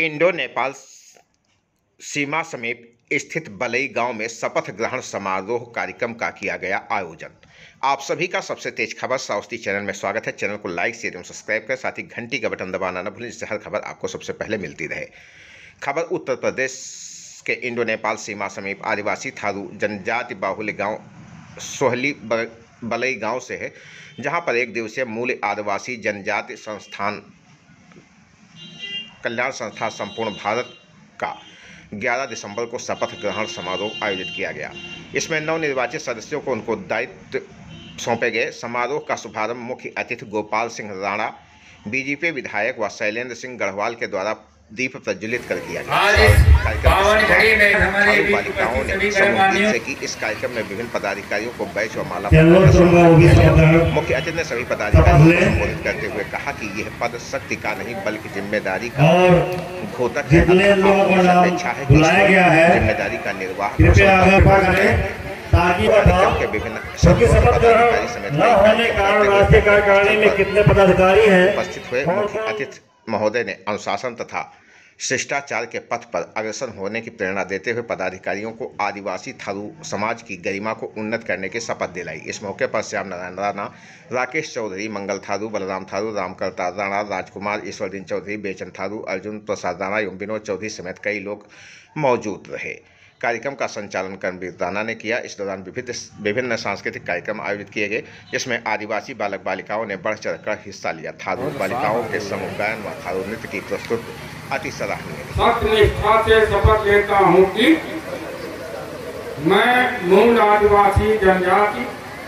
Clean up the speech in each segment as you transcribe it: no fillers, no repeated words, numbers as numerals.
Indo Nepal सीमा समीप स्थित बलई गांव में शपथ ग्रहण समारोह कार्यक्रम का किया गया आयोजन। आप सभी का सबसे तेज खबर साउथी चैनल में स्वागत है। चैनल को लाइक शेयर एवं सब्सक्राइब करें, साथ ही घंटी का बटन दबाना न भूलें, जिससे हर खबर आपको सबसे पहले मिलती रहे। खबर उत्तर प्रदेश के इंडो नेपाल सीमा समीप आदिवासी थारू जनजाति बाहुल्य गाँव सोहली बलई गाँव से है, जहाँ पर एक दिवसीय मूल आदिवासी जनजाति संस्थान कल्याण संस्था संपूर्ण भारत का 11 दिसंबर को शपथ ग्रहण समारोह आयोजित किया गया। इसमें नवनिर्वाचित सदस्यों को उनको दायित्व सौंपे गए। समारोह का शुभारंभ मुख्य अतिथि गोपाल सिंह राणा, बीजेपी विधायक व शैलेंद्र सिंह गढ़वाल के द्वारा दीप प्रज्वलित कर किया गया। बालिकाओं ने समूह से की। इस कार्यक्रम में विभिन्न पदाधिकारियों को बैच व माला। मुख्य अतिथि ने सभी पदाधिकारियों को संबोधित करते हुए कहा कि यह पद शक्ति का नहीं बल्कि जिम्मेदारी का घोतक है। अपेक्षा है कि जिम्मेदारी का निर्वाह ताकि के विभिन्न पदाधिकारी समेत कितने पदाधिकारी हैं उपस्थित हुए। मुख्य अतिथि महोदय ने अनुशासन तथा शिष्टाचार के पथ पर अग्रसर होने की प्रेरणा देते हुए पदाधिकारियों को आदिवासी थारू समाज की गरिमा को उन्नत करने की शपथ दिलाई। इस मौके पर श्याम नारायण राणा, राकेश चौधरी, मंगल थारू, बलराम थारू, रामकर्ता राणा, राजकुमार, ईश्वरदीन चौधरी, बेचन थारू, अर्जुन प्रसाद राणा एवं विनोद चौधरी समेत कई लोग मौजूद रहे। कार्यक्रम का संचालन कर्मवीर राणा ने किया। इस दौरान विभिन्न सांस्कृतिक कार्यक्रम आयोजित किए गए, जिसमें आदिवासी बालक बालिकाओं ने बढ़ चढ़कर हिस्सा लिया। थारू बालिकाओं के समूह गायन व थारू नृत्य की प्रस्तुति अति सराहनीय। सत्यनिष्ठा से शपथ लेता हूँ कि मैं मूल आदिवासी जनजाति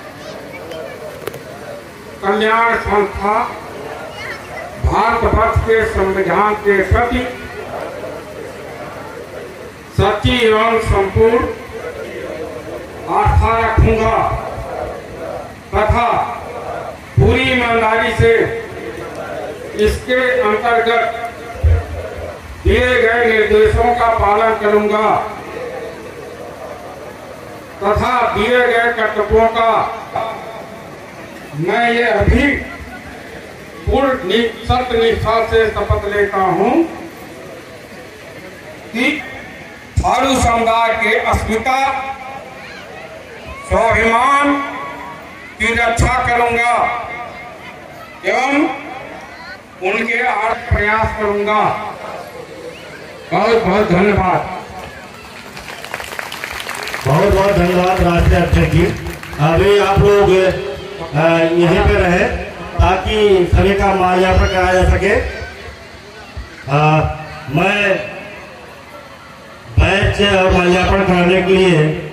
कल्याण संस्था भारतवर्ष के संविधान के प्रति सच्ची एवं संपूर्ण आस्था रखूंगा तथा पूरी ईमानदारी से इसके अंतर्गत दिए गए निर्देशों का पालन करूंगा तथा दिए गए कर्तव्यों का मैं ये अभी पूर्ण सत्यनिष्ठा से शपथ लेता हूं कि थारू समुदाय के अस्मिता स्वाभिमान की रक्षा करूंगा एवं उनके आर्थ प्रयास करूंगा। बहुत बहुत धन्यवाद। बहुत बहुत धन्यवाद राष्ट्रीय अध्यक्ष जी। अभी आप लोग यहीं पे रहे ताकि सभी का माल्यार्पण कराया जा सके। मैं बैच और माल्यार्पण कराने के लिए